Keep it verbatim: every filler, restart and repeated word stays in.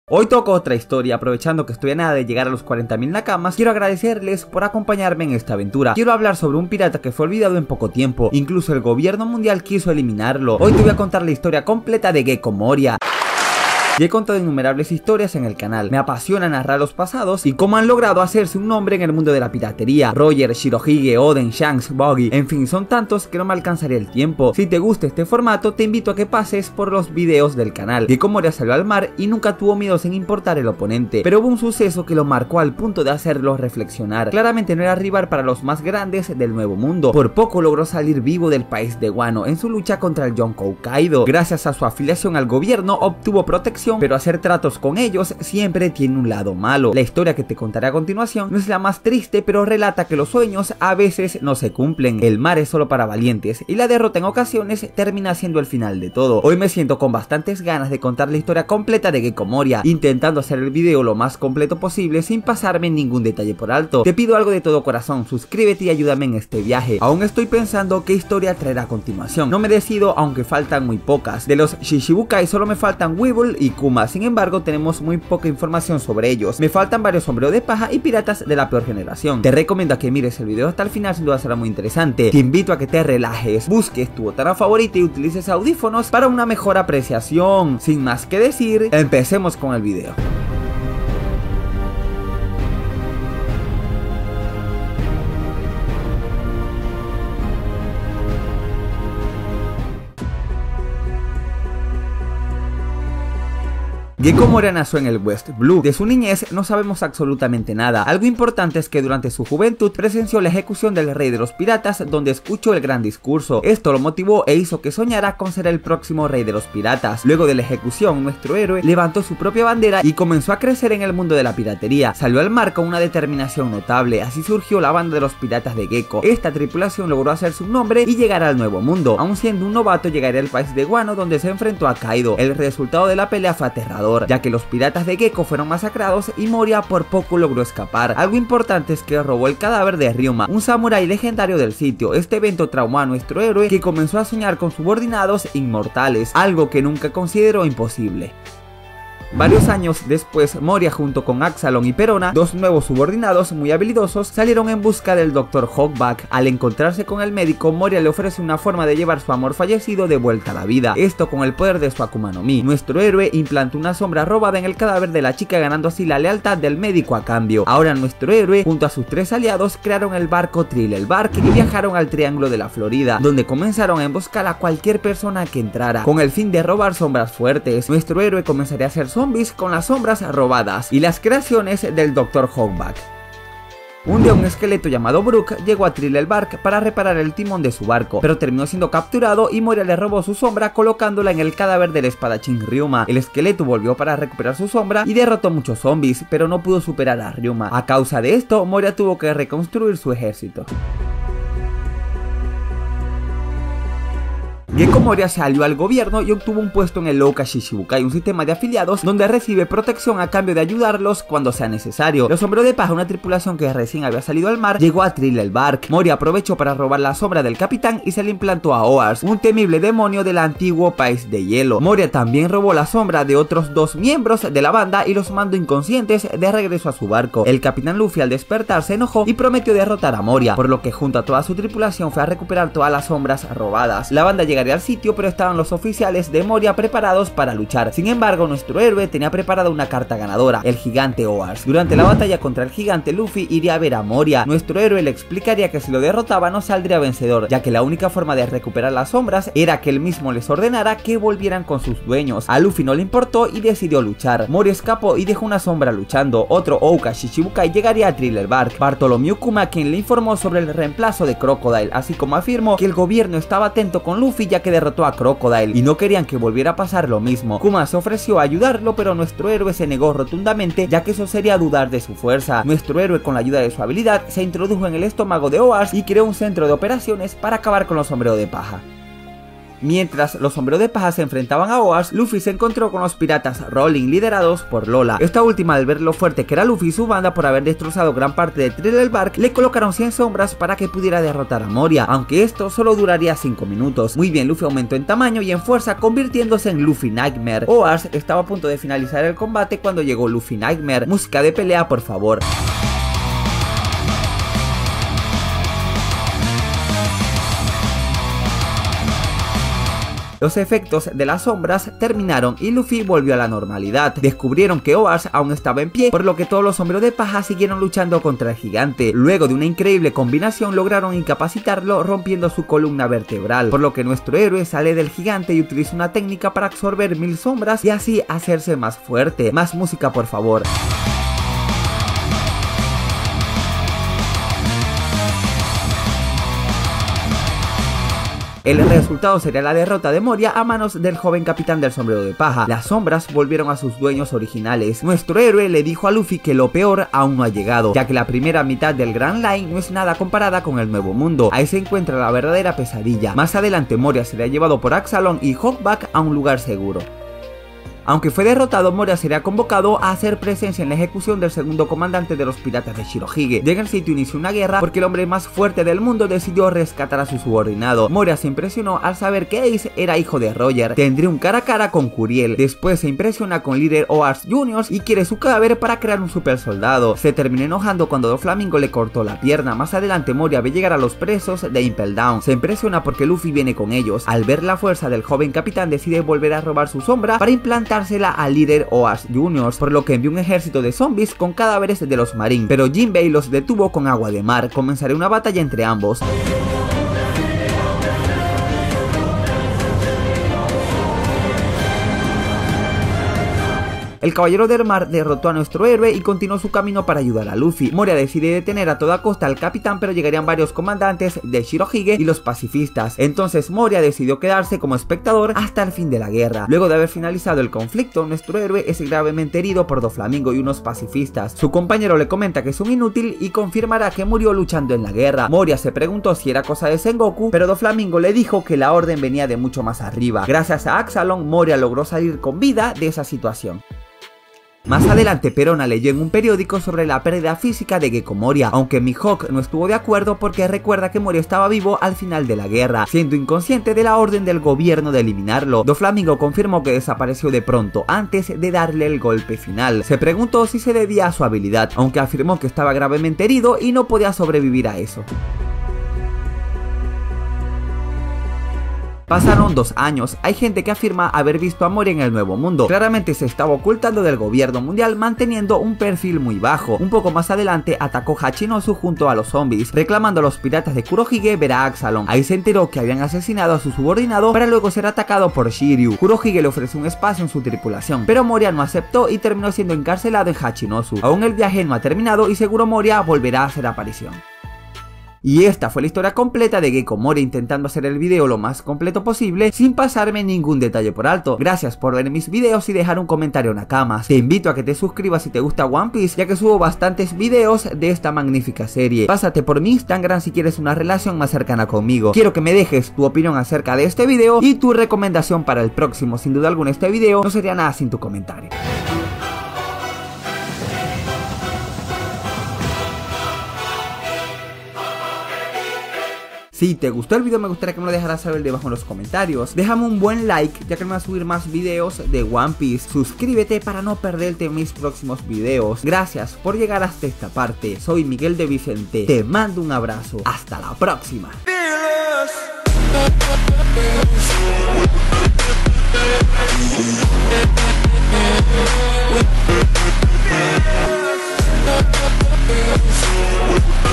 Hoy toco otra historia, aprovechando que estoy a nada de llegar a los cuarenta mil nakamas. Quiero agradecerles por acompañarme en esta aventura. Quiero hablar sobre un pirata que fue olvidado en poco tiempo, incluso el gobierno mundial quiso eliminarlo. Hoy te voy a contar la historia completa de Gecko Moria. Y he contado innumerables historias en el canal. Me apasiona narrar los pasados y cómo han logrado hacerse un nombre en el mundo de la piratería. Roger, Shirohige, Oden, Shanks, Buggy, en fin, son tantos que no me alcanzaría el tiempo. Si te gusta este formato, te invito a que pases por los videos del canal. Gecko Moria salió al mar y nunca tuvo miedo sin importar el oponente, pero hubo un suceso que lo marcó al punto de hacerlo reflexionar. Claramente no era rival para los más grandes del Nuevo Mundo. Por poco logró salir vivo del país de Wano en su lucha contra el Yonkou Kaido. Gracias a su afiliación al gobierno obtuvo protección, pero hacer tratos con ellos siempre tiene un lado malo. La historia que te contaré a continuación no es la más triste, pero relata que los sueños a veces no se cumplen. El mar es solo para valientes y la derrota en ocasiones termina siendo el final de todo. Hoy me siento con bastantes ganas de contar la historia completa de Gecko Moria, intentando hacer el video lo más completo posible sin pasarme ningún detalle por alto. Te pido algo de todo corazón, suscríbete y ayúdame en este viaje. Aún estoy pensando qué historia traerá a continuación. No me decido, aunque faltan muy pocas. De los Shichibukai solo me faltan Weevil y Kuma. Sin embargo, tenemos muy poca información sobre ellos. Me faltan varios sombreros de paja y piratas de la peor generación. Te recomiendo a que mires el video hasta el final, sin duda será muy interesante. Te invito a que te relajes, busques tu botana favorita y utilices audífonos para una mejor apreciación. Sin más que decir, empecemos con el video. Gecko Moria nació en el West Blue. De su niñez no sabemos absolutamente nada. Algo importante es que durante su juventud presenció la ejecución del rey de los piratas, donde escuchó el gran discurso. Esto lo motivó e hizo que soñara con ser el próximo rey de los piratas. Luego de la ejecución, nuestro héroe levantó su propia bandera y comenzó a crecer en el mundo de la piratería. Salió al mar con una determinación notable. Así surgió la banda de los piratas de Gecko. Esta tripulación logró hacerse un nombre y llegar al Nuevo Mundo. Aún siendo un novato, llegaría al país de Wano, donde se enfrentó a Kaido. El resultado de la pelea fue aterrador, ya que los piratas de Gecko fueron masacrados y Moria por poco logró escapar. Algo importante es que robó el cadáver de Ryuma, un samurái legendario del sitio. Este evento traumó a nuestro héroe, que comenzó a soñar con subordinados inmortales, algo que nunca consideró imposible. Varios años después, Moria junto con Axalon y Perona, dos nuevos subordinados muy habilidosos, salieron en busca del doctor Hawkback. Al encontrarse con el médico, Moria le ofrece una forma de llevar su amor fallecido de vuelta a la vida, esto con el poder de su Akuma no Mi. Nuestro héroe implantó una sombra robada en el cadáver de la chica, ganando así la lealtad del médico a cambio. Ahora nuestro héroe junto a sus tres aliados crearon el barco Thriller Bark y viajaron al Triángulo de la Florida, donde comenzaron a emboscar a cualquier persona que entrara, con el fin de robar sombras fuertes. Nuestro héroe comenzaría a ser zombies con las sombras robadas y las creaciones del doctor Hawkback. Un día un esqueleto llamado Brook llegó a Thriller Bark para reparar el timón de su barco, pero terminó siendo capturado y Moria le robó su sombra colocándola en el cadáver del espadachín Ryuma. El esqueleto volvió para recuperar su sombra y derrotó muchos zombies, pero no pudo superar a Ryuma. A causa de esto, Moria tuvo que reconstruir su ejército. Gecko Moria salió al gobierno y obtuvo un puesto en el Louka Shichibukai, un sistema de afiliados donde recibe protección a cambio de ayudarlos cuando sea necesario. Los sombreros de paja, una tripulación que recién había salido al mar, llegó a Thriller Bark. Moria aprovechó para robar la sombra del capitán y se le implantó a Oars, un temible demonio del antiguo país de hielo. Moria también robó la sombra de otros dos miembros de la banda y los mandó inconscientes de regreso a su barco. El capitán Luffy al despertar se enojó y prometió derrotar a Moria, por lo que junto a toda su tripulación fue a recuperar todas las sombras robadas. La banda llegaría al sitio, pero estaban los oficiales de Moria preparados para luchar. Sin embargo, nuestro héroe tenía preparada una carta ganadora, el gigante Oars. Durante la batalla contra el gigante, Luffy iría a ver a Moria. Nuestro héroe le explicaría que si lo derrotaba no saldría vencedor, ya que la única forma de recuperar las sombras era que él mismo les ordenara que volvieran con sus dueños. A Luffy no le importó y decidió luchar. Moria escapó y dejó una sombra luchando. Otro Ouka Shichibukai llegaría a Thriller Bark, Bartholomew Kuma, quien le informó sobre el reemplazo de Crocodile, así como afirmó que el gobierno estaba atento con Luffy, ya que derrotó a Crocodile y no querían que volviera a pasar lo mismo. Kuma se ofreció a ayudarlo, pero nuestro héroe se negó rotundamente, ya que eso sería dudar de su fuerza. Nuestro héroe, con la ayuda de su habilidad, se introdujo en el estómago de Oars y creó un centro de operaciones para acabar con los sombreros de paja. Mientras los sombreros de paja se enfrentaban a Oars, Luffy se encontró con los piratas Rolling liderados por Lola. Esta última, al ver lo fuerte que era Luffy y su banda por haber destrozado gran parte de Thriller Bark, le colocaron cien sombras para que pudiera derrotar a Moria, aunque esto solo duraría cinco minutos. Muy bien, Luffy aumentó en tamaño y en fuerza, convirtiéndose en Luffy Nightmare. Oars estaba a punto de finalizar el combate cuando llegó Luffy Nightmare. Música de pelea, por favor. Los efectos de las sombras terminaron y Luffy volvió a la normalidad. Descubrieron que Oars aún estaba en pie, por lo que todos los sombreros de paja siguieron luchando contra el gigante. Luego de una increíble combinación lograron incapacitarlo, rompiendo su columna vertebral, por lo que nuestro héroe sale del gigante y utiliza una técnica para absorber mil sombras y así hacerse más fuerte. Más música, por favor. El resultado sería la derrota de Moria a manos del joven capitán del sombrero de paja. Las sombras volvieron a sus dueños originales. Nuestro héroe le dijo a Luffy que lo peor aún no ha llegado, ya que la primera mitad del Grand Line no es nada comparada con el nuevo mundo. Ahí se encuentra la verdadera pesadilla. Más adelante Moria será llevado por Axalon y Hawkback a un lugar seguro. Aunque fue derrotado, Moria sería convocado a hacer presencia en la ejecución del segundo comandante de los piratas de Shirohige. Ya en el sitio inició una guerra porque el hombre más fuerte del mundo decidió rescatar a su subordinado. Moria se impresionó al saber que Ace era hijo de Roger. Tendría un cara a cara con Curiel. Después se impresiona con líder Oars junior y quiere su cadáver para crear un super soldado. Se terminó enojando cuando Doflamingo le cortó la pierna. Más adelante Moria ve llegar a los presos de Impel Down. Se impresiona porque Luffy viene con ellos. Al ver la fuerza del joven capitán decide volver a robar su sombra para implantar al líder Oars junior, por lo que envió un ejército de zombies con cadáveres de los Marines, pero Jinbei los detuvo con agua de mar. Comenzaría una batalla entre ambos. El caballero del mar derrotó a nuestro héroe y continuó su camino para ayudar a Luffy. Moria decide detener a toda costa al capitán, pero llegarían varios comandantes de Shirohige y los pacifistas. Entonces Moria decidió quedarse como espectador hasta el fin de la guerra. Luego de haber finalizado el conflicto, nuestro héroe es gravemente herido por Doflamingo y unos pacifistas. Su compañero le comenta que es un inútil y confirmará que murió luchando en la guerra. Moria se preguntó si era cosa de Sengoku, pero Doflamingo le dijo que la orden venía de mucho más arriba. Gracias a Axalon, Moria logró salir con vida de esa situación. Más adelante Perona leyó en un periódico sobre la pérdida física de Gecko Moria, aunque Mihawk no estuvo de acuerdo porque recuerda que Moria estaba vivo al final de la guerra, siendo inconsciente de la orden del gobierno de eliminarlo. Doflamingo confirmó que desapareció de pronto antes de darle el golpe final. Se preguntó si se debía a su habilidad, aunque afirmó que estaba gravemente herido y no podía sobrevivir a eso. Pasaron dos años, hay gente que afirma haber visto a Moria en el nuevo mundo. Claramente se estaba ocultando del gobierno mundial manteniendo un perfil muy bajo. Un poco más adelante atacó Hachinosu junto a los zombies, reclamando a los piratas de Kurohige ver a Axalon. Ahí se enteró que habían asesinado a su subordinado para luego ser atacado por Shiryu. Kurohige le ofreció un espacio en su tripulación, pero Moria no aceptó y terminó siendo encarcelado en Hachinosu. Aún el viaje no ha terminado y seguro Moria volverá a hacer aparición. Y esta fue la historia completa de Gecko Moria, intentando hacer el video lo más completo posible sin pasarme ningún detalle por alto. Gracias por ver mis videos y dejar un comentario en Nakamas. Te invito a que te suscribas si te gusta One Piece, ya que subo bastantes videos de esta magnífica serie. Pásate por mi Instagram si quieres una relación más cercana conmigo. Quiero que me dejes tu opinión acerca de este video y tu recomendación para el próximo. Sin duda alguna este video no sería nada sin tu comentario. Si te gustó el video me gustaría que me lo dejaras saber debajo en los comentarios. Déjame un buen like ya que me voy a subir más videos de One Piece. Suscríbete para no perderte mis próximos videos. Gracias por llegar hasta esta parte. Soy Miguel de Vicente. Te mando un abrazo. Hasta la próxima. We'll be right back.